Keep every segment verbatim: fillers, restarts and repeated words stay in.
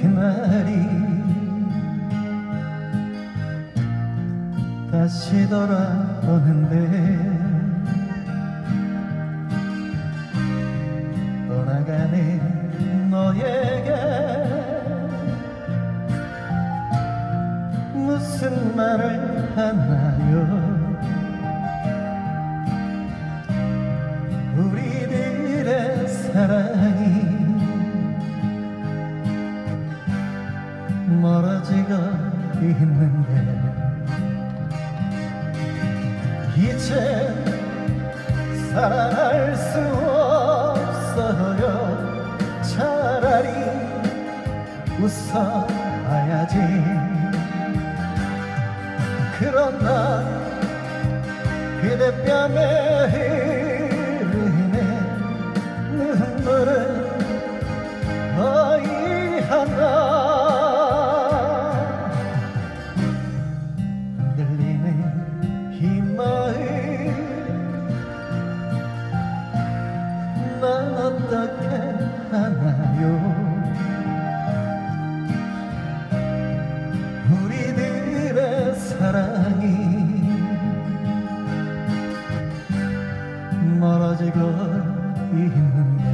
그날이 다시 돌아오는데 떠나가는 너에게 무슨 말을 하나요? 우리들의 사랑이 멀어지고 있는데 이제 사랑할 수 없어요. 차라리 웃어봐야지. 그러나 그대 뺨에 흐르는 눈물은 어이하나 흔들리는 이 마음 난 어떻게 하나요? 우리들의 사랑이 멀어지고 있는데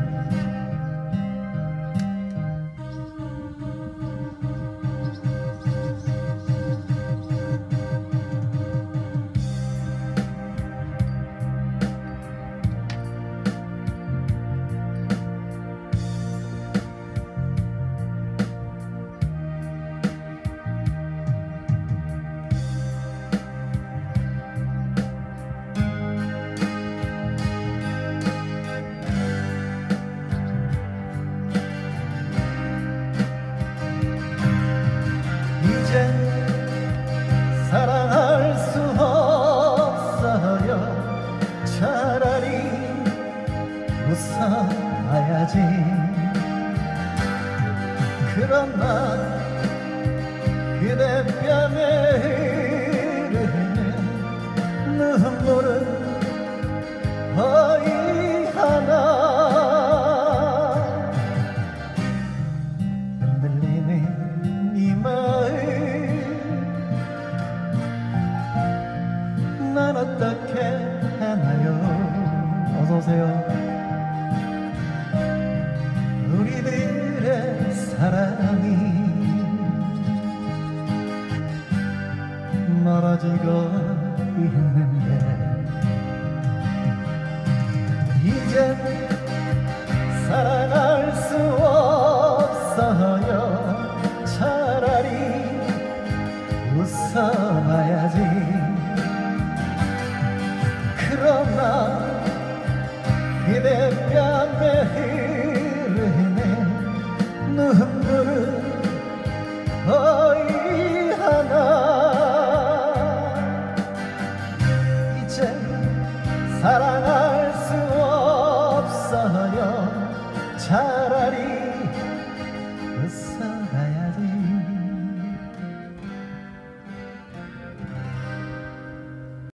사랑할 수 없어요. 차라리 웃어봐야지. 그러나 그대 뺨에 흐르는 눈물은 어이하나 흔들리는 이 마음 난 어떻게 하나요? 어서오세요. 우리들의 사랑이 멀어지고 있는데 이제 사랑할 수 없어요. 차라리 웃어봐야지. 그러나 그대 뺨에 흐르는 눈물은 어이하나 이제 사랑하